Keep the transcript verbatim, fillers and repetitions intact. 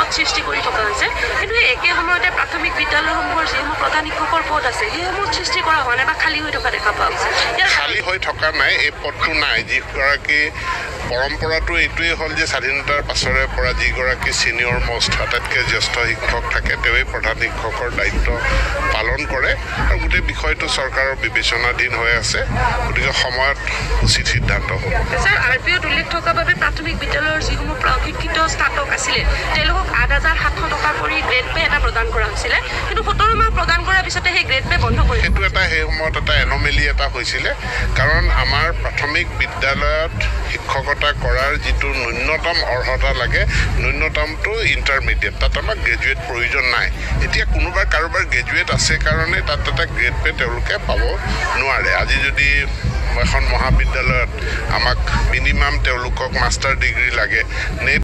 পদ সৃষ্টি কৰি থকা হৈছে কিন্তু একে সময়তে প্ৰাথমিক বিদ্যালয়সমূহৰ যিসমূহ প্ৰধান শিক্ষকৰ পদ আছে সেইসমূহ সৃষ্টি কৰা হোৱা নাই বা খালী হৈ থকা দেখা পোৱা গৈছে খালী হৈ থকা নাই এই পদটো নাই যিগৰাকী পৰম্পৰাটো এইটোৱেই হ'ল যে স্বাধীনতাৰ পাছৰে পৰা যিগৰাকী ছিনিয়ৰ মষ্ট আটাইতকৈ জ্যেষ্ঠ শিক্ষক থাকে তেওঁই প্ৰধান শিক্ষকৰ দায়িত্ব পালন কৰে আৰু গোটেই বিষয়টো চৰকাৰৰ বিবেচনাধীন হৈ আছে গতিকে সময়ত উচিত সিদ্ধান্ত হ'ব স্যাৰ আৰ পি অত উল্লেখ থকা বাবে প্ৰাথমিক বিদ্যালয়ৰ যিসমূহ প্ৰশিক্ষিত স্নাতক আছিলে তেওঁলোকক আঠ হাজাৰ সাতশ টকা কৰি গ্ৰেড পে এটা প্ৰদান কৰা হৈছিলে কিন্তু সোতৰ মাহ প্ৰদান কৰাৰ পিছতে সেই গ্ৰেড পে বন্ধ কৰি সেইটো এটা সেই সময়ত এটা এনমেলি এটা হৈছিলে কাৰণ আমাৰ প্ৰাথমিক বিদ্যালয়ত শিক্ষকতা কৰাৰ যিটো ন্যূনতম অৰ্হতা লাগে ন্যূনতমটো ইণ্টাৰমিডিয়েট তাত আমাক গ্ৰেজুৱেট প্ৰয়োজন নাই এতিয়া কোনোবা কাৰোবাৰ গ্ৰেজুৱেট আছে কাৰণে তাত এটা গ্ৰেড পে তেওঁলোকে পাব নোৱাৰে আজি যদি এখন মহাবিদ্যালয়ত আমাক মিনিমাম তেওঁলোকক মাষ্টাৰ ডিগ্ৰী লাগে নে